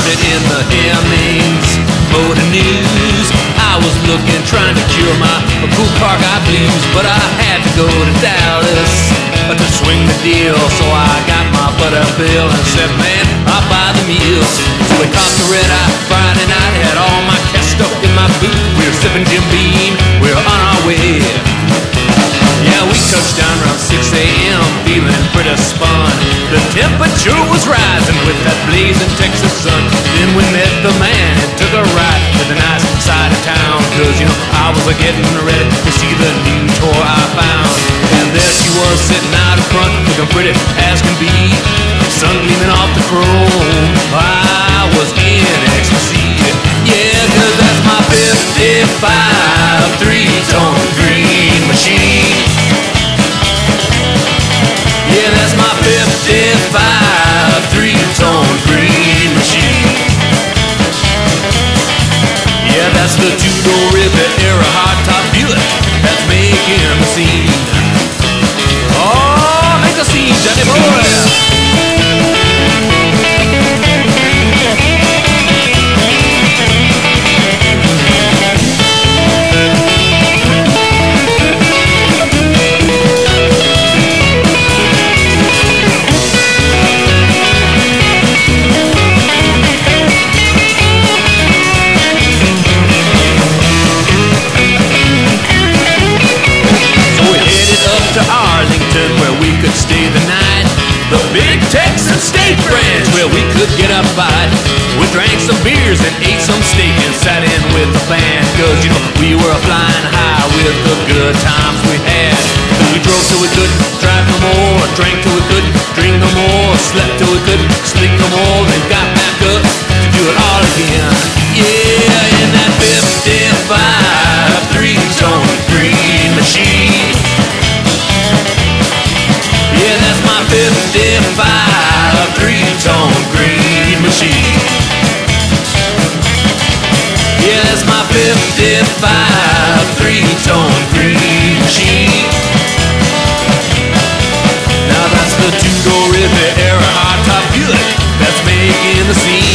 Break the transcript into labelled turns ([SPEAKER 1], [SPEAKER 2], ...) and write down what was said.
[SPEAKER 1] it in the Hemmings Motor News. I was looking, trying to cure my cool car guy blues, but I had to go to Dallas to swing the deal. So I got my Butterbill and said, man, I'll buy the meals. So we caught the red eye Friday night, had all my cash stuffed in my boot. We were sipping Jim Beam, we were on our way. Yeah, we touched down around 6 a.m., feeling pretty spun. The temperature was rising with that blazing Texas sun. Then we met the man and took a ride to the nice side of town. Cause, you know, I was getting ready to see the new toy I found. And there she was sitting out in front, looking pretty as can be. Sun gleaming off the chrome, I was in ecstasy. Yeah, cause that's my 55 three-tone green machine. Yeah, that's my 55 three-tone green machine. Yeah, that's the two-door Riviera hardtop Buick that's making the scene. Oh, make a scene, Johnny boy. To Arlington where we could stay the night. The big Texas State Branch where we could get a bite. We drank some beers and ate some steak and sat in with the band. Cause you know we were flying high with the good times we had. We drove till we couldn't drive no more, drank till we couldn't drink no more, slept till we couldn't sleep no more, then got back up to do it all again. Yeah, in that 55 three-tone green machine. Yeah, that's my 55 three-tone green machine. Yeah, that's my 55 three-tone green machine. Now that's the two-door Riviera hardtop Buick that's making the scene.